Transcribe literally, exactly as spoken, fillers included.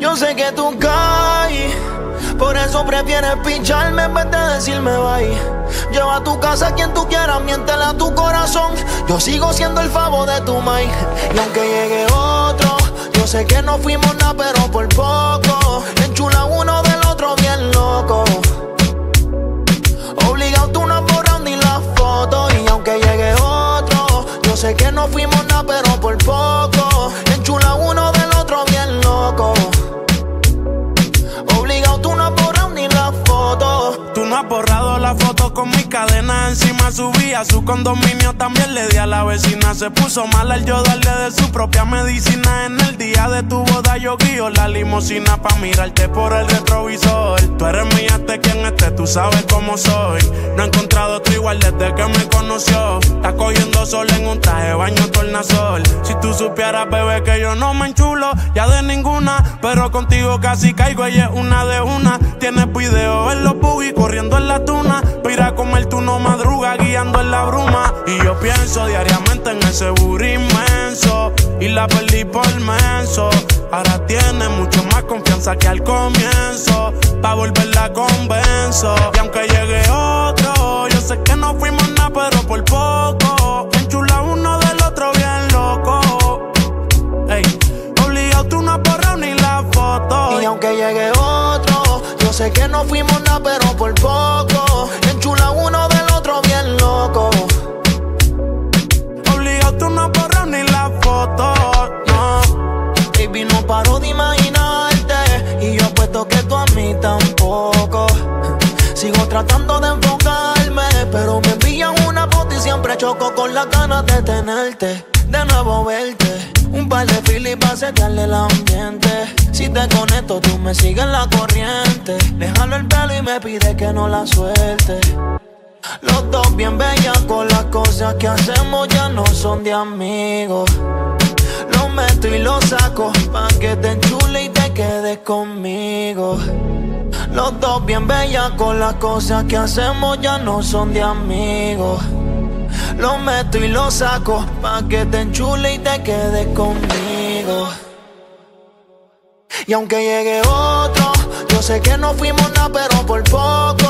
Yo sé que tú caes, por eso prefieres pincharme en vez de decirme bye. Lleva a tu casa a quien tú quieras, miéntele a tu corazón. Yo sigo siendo el favor de tu maíz. Y aunque llegue otro, yo sé que no fuimos nada, pero por poco. Enchula uno del otro bien loco. Obligado tú no has borrado ni la foto. Y aunque llegue otro, yo sé que no fuimos nada, pero por poco. Enchula uno del otro bien loco. Obligado tú no has borrado ni la foto. Tú no has borrado la foto con mi cadena encima. Subí a su condominio, también le di a la vecina. Se puso mal al yo darle de su propia medicina. En el día de tu boda yo guío la limusina pa' mirarte por el retrovisor. Tú eres mía, este quien esté, tú sabes cómo soy. No he encontrado otro igual desde que me conoció. Está cogiendo sol en un traje de baño tornasol. Si tú supieras, bebé, que yo no me enchulo ya de ninguna, pero contigo casi caigo, ella es una de una. Tienes video en los buggy corriendo en la tuna. Pira a comer, tú no madruga guiando en la bruma. Y yo pienso diariamente en ese booty inmenso y la perdí por menso. Ahora tiene mucho más confianza que al comienzo. Pa' volverla convenzo. Y aunque llegue otro, yo sé que no fuimos nada, pero por poco. Enchula uno del otro bien loco. Ey, obligado tú no has borrado ni la foto. Y aunque llegue otro, yo sé que no fuimos nada, pero por poco. Enchula uno del otro bien loco. Obligado tú no has borrado ni la foto, no. Baby, no paro de imaginarte, y yo apuesto que tú a mí tampoco. Sigo tratando de enfocarme, pero me envían una foto y siempre choco con las ganas de tenerte, de nuevo verte. Un par de filis para setearle el ambiente. Si te conecto, tú me sigues en la corriente. Le jalo el pelo y me pide que no la suelte. Los dos bien bellacos, las cosas que hacemos ya no son de amigos. Lo meto y lo saco pa' que te enchule y te quedes conmigo. Los dos bien bellacos, las cosas que hacemos ya no son de amigos. Lo meto y lo saco pa' que te enchule y te quedes conmigo. Y aunque llegue otro, yo sé que no fuimos nada, pero por poco.